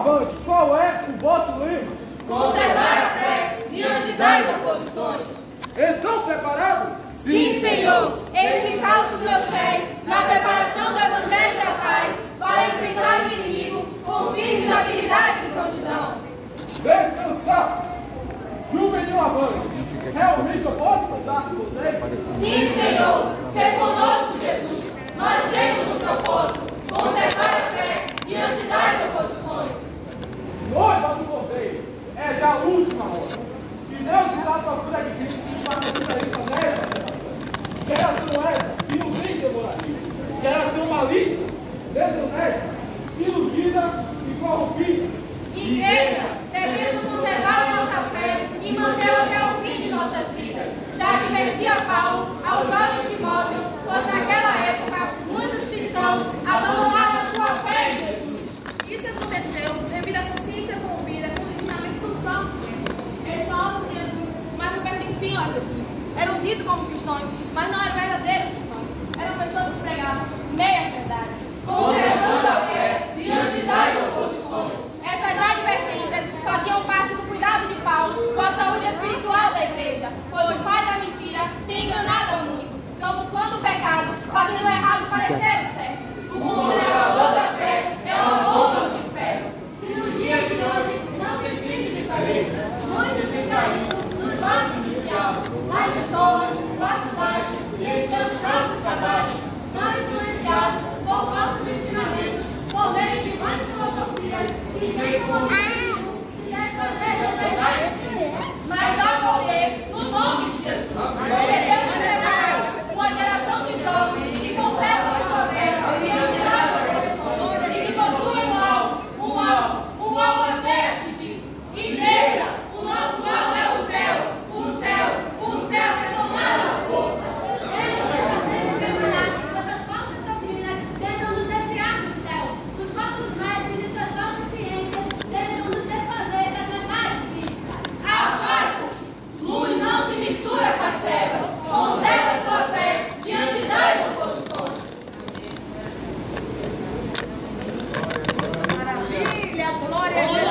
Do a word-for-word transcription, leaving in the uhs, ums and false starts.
avante, qual é o vosso lema? Conservar a fé diante das oposições. Estão preparados? Sim, Senhor. Eis que calço os meus pés na preparação do Evangelho da Paz para enfrentar o inimigo com firmes habilidades e prontidão. Descansar. Juvenil avante. Realmente eu posso contar com vocês? Sim, Senhor. Ser conosco, Jesus. Nós temos um propósito. Conservar a fé diante das oposições. Noiva do Cordeiro. É já a última hora. E Deus está à procura de Cristo que está procura isso nessa geração. Geração essa que não tem demoraria. Geração maligna, desonesta, iludida e corrompida. Igreja, devemos conservar a nossa fé e mantê-la até o fim de nossas vidas. Já advertia Paulo ao jovem Timóteo, pois naquela época muitos cristãos abandonaram a sua fé em Jesus. Isso aconteceu devido à consciência corrompida com o ensinamento dos falsos mestres. Eles falavam de Jesus, mas não pertenciam a Jesus. Eram ditos como cristãos, mas não eram verdadeiros cristãos. Eram pessoas que pregavam meia verdade. Conservando a fé diante das oposições. Essas advertências faziam parte do cuidado de Paulo com a saúde espiritual da igreja, pois o pai da mentira tem enganado a muitos, camuflando o pecado, fazendo o errado parecer o certo. O conservador da fé é uma bomba do inferno. E no dia de hoje não tem sido diferente. Muitos têm caído nos vasos iniciais, nas escolas, faculdades e em seus campos trabalhos. São influenciados por falsos ensinamentos, por meio de mais filosofias que têm como objetivo se desfazer da verdade. Mas há poder no nome de Jesus. Ele deu preparado uma geração de jovens que conservam a sua fé diante das oposições e que possuem um alvo, um alvo, um alvo a ser atingido. Igreja, o nosso alvo é o céu, o céu, o céu é tomado à força. Eles estão sendo preparados quando as falsas doutrinas tentam nos desviar dos céus. Os falsos mestres e suas falsas ciências tentam nos desfazer das verdades bíblicas. Afasta-te! Luz não se mistura com as trevas. Conserva a tua fé diante das oposições. Maravilha, glória a Deus.